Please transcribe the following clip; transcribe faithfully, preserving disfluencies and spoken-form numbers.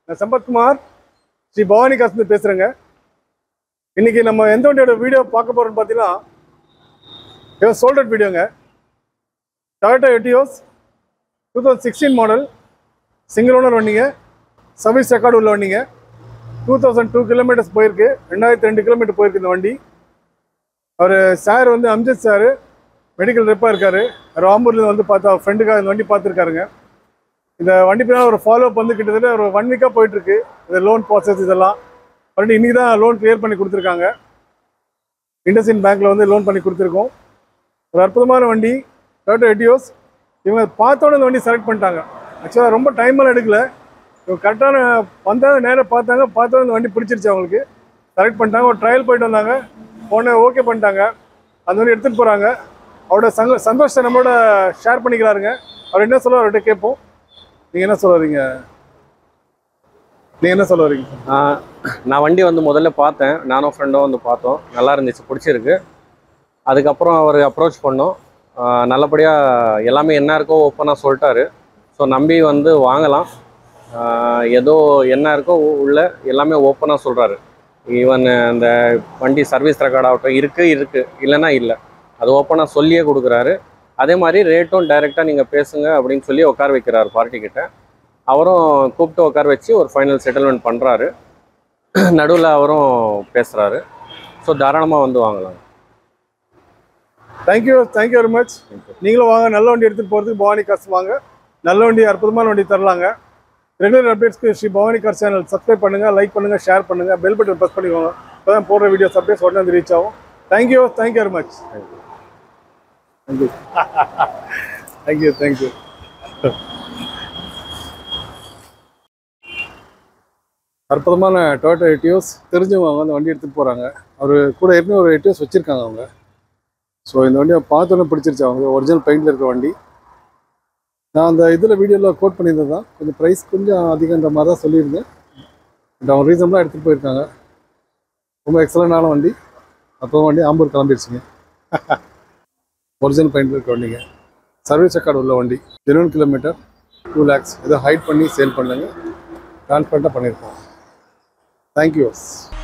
நான் சம்பத்குமார் ஸ்ரீ பவானி காசுலேருந்து பேசுகிறேங்க. இன்றைக்கி நம்ம எந்த வண்டியோட வீடியோ பார்க்க போகிறோம்னு பார்த்தீங்கன்னா, இது சோல்டட் வீடியோங்க. Toyota Etios two thousand sixteen model, single owner வண்டிங்க, சர்வீஸ் ரெக்கார்டு உள்ள வண்டிங்க. டூ தௌசண்ட் டூ கிலோமீட்டர்ஸ் போயிருக்கு, ரெண்டாயிரத்தி ரெண்டு கிலோமீட்டர் போயிருக்கு இந்த வண்டி. அவர் சார் வந்து அம்ஜத் சார் மெடிக்கல் ரெப்பாக இருக்கார். அவர் ஆம்பூர்லேருந்து வந்து பார்த்தா ஃப்ரெண்டுக்காக இந்த வண்டி பார்த்துருக்காருங்க. இந்த வண்டி பின்னால் ஒரு ஃபாலோ அப் வந்து கிட்டத்தட்ட ஒரு ஒன் வீக்காக போயிட்டுருக்கு. இந்த லோன் ப்ராசஸ் இதெல்லாம் வண்டி இன்றைக்கி தான் லோன் கிளியர் பண்ணி கொடுத்துருக்காங்க. இண்டஸ்இண்ட் பேங்க்கில் வந்து லோன் பண்ணி கொடுத்துருக்கோம். ஒரு அற்புதமான வண்டி டொயோட்டா எட்டியோஸ். இவங்க பார்த்தோன்னே இந்த வண்டி செலக்ட் பண்ணிட்டாங்க. ஆக்சுவலாக ரொம்ப டைமெல்லாம் எடுக்கல. இவங்க கரெக்டான வந்தாங்க, நேராக பார்த்தாங்க, பார்த்தோன்னே இந்த வண்டி பிடிச்சிருச்சு அவங்களுக்கு. செலக்ட் பண்ணிட்டாங்க. ஒரு ட்ரையல் போயிட்டு வந்தாங்க, உடனே ஓகே பண்ணிட்டாங்க. அந்த வண்டி எடுத்துகிட்டு போகிறாங்க. அவரோட சங்க சந்தோஷத்தை நம்மளோட ஷேர் பண்ணிக்கிறாருங்க. அவர் என்ன சொல்ல அவர்கிட்ட கேட்போம். நீங்கள் என்ன சொல்ல வரீங்க? நீங்கள் என்ன சொல்ல வரீங்க? நான் வண்டி வந்து முதல்ல பார்த்தேன், நானும் ஃப்ரெண்டும் வந்து பார்த்தோம். நல்லா இருந்துச்சு, பிடிச்சிருக்கு. அதுக்கப்புறம் அவர் அப்ரோச் பண்ணோம். நல்லபடியாக எல்லாமே என்ன இருக்கோ ஓப்பனாக சொல்லிட்டாரு. ஸோ நம்பி வந்து வாங்கலாம். ஏதோ என்ன இருக்கோ உள்ள எல்லாமே ஓப்பனாக சொல்கிறாரு. ஈவன் இந்த வண்டி சர்வீஸ் ரெக்கார்ட் ஆகட்டும் இருக்குது இருக்குது இல்லைன்னா இல்லை, அது ஓப்பனாக சொல்லியே கொடுக்குறாரு. அதே மாதிரி ரேட்டும் டைரெக்டாக நீங்கள் பேசுங்க அப்படின்னு சொல்லி உட்கார வைக்கிறார் பார்ட்டிக்கிட்ட. அவரும் கூப்பிட்டு உட்கார வச்சு ஒரு ஃபைனல் செட்டில்மெண்ட் பண்ணுறாரு. நடுவில் அவரும் பேசுகிறாரு. ஸோ தாராளமாக வந்து வாங்கலாம். Thank you thank you very much. நீங்களும் வாங்க, நல்ல வண்டி எடுத்துகிட்டு போகிறதுக்கு பவானி கார்ஸ் வாங்க. நல்ல வண்டி, அற்புதமான வண்டி தரலாங்க. ரெகுலர் அப்டேட்ஸ்க்கு Sri Bhavani cars channel subscribe பண்ணுங்கள், லைக் பண்ணுங்கள், ஷேர் பண்ணுங்கள், பெல் பட்டன் ப்ரெஸ் பண்ணிக்கோங்க. இப்போ தான் போடுற வீடியோஸ் அப்டேட்ஸ் உடனே வந்து ரீச் ஆகும். Thank you thank you very much. Thank you thank you thank you. அற்புதமான டொயோட்டா எட்டியோஸ். தெரிஞ்சவங்க வந்து வண்டி எடுத்துகிட்டு போகிறாங்க. அவர் கூட ஏற்கனவே ஒரு எட்டியோஸ் வச்சுருக்காங்க அவங்க. ஸோ இந்த வண்டியை பார்த்தோன்னே பிடிச்சிருச்சு அவங்க. ஒரிஜினல் பெயிண்டில் இருக்கிற வண்டி. நான் அந்த இதில் வீடியோவில் கோட் பண்ணியிருந்தது தான். கொஞ்சம் ப்ரைஸ் கொஞ்சம் அதிகன்ற மாதிரி தான் சொல்லியிருந்தேன். பட் அவங்க ரீசனபிளாக எடுத்துகிட்டு போயிருக்காங்க. ரொம்ப எக்ஸலண்டான வண்டி, அப்புறம் வண்டி ஆம்பூர் கிளம்பிடுச்சுங்க. ஒரிஜினல் பெயிண்டில் இருக்கிற வண்டிங்க, சர்வீஸ் ரெக்கார்டு உள்ள வண்டி. Genuine kilometre, two lakhs. ஏதோ ஹைட் பண்ணி சேல் பண்ணுங்க, டிரான்ஸ்பரண்ட்டாக பண்ணியிருக்கோம். தேங்க்யூ.